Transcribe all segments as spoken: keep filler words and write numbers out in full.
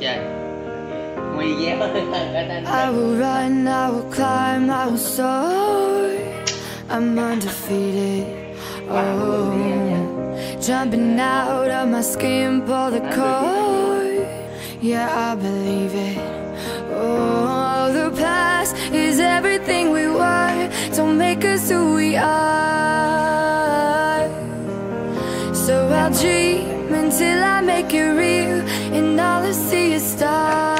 trời. Nguy ghét I will run, I will climb, I will soar. I'm undefeated. Oh, jumping out of my skin, pull the cord. Yeah, I believe it. Oh, the past is everything we were. Don't make us who we are. So I'll dream until I make it real, and all I see is stars.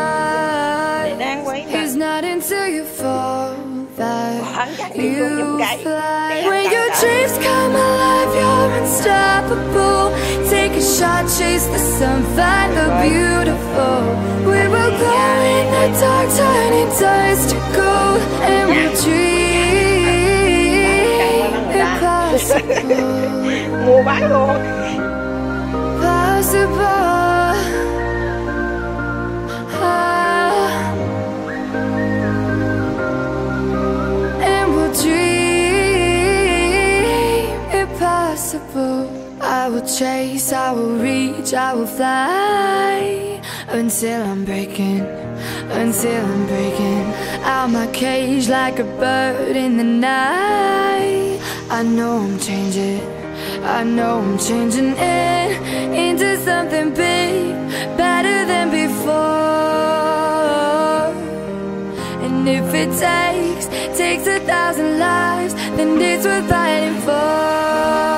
It's not until you fall that you fly. When your dreams come alive, you're unstoppable. Take a shot, chase the sun, find the beautiful. We will glow in the dark, turning dust to gold, and we'll dream impossible. Mua bán luôn. Possible. Ah. And we'll dream impossible. I will chase, I will reach, I will fly until I'm breaking, until I'm breaking out my cage like a bird in the night. I know I'm changing, I know I'm changing it into something big, better than before. And if it takes, takes a thousand lives, then it's worth fighting for.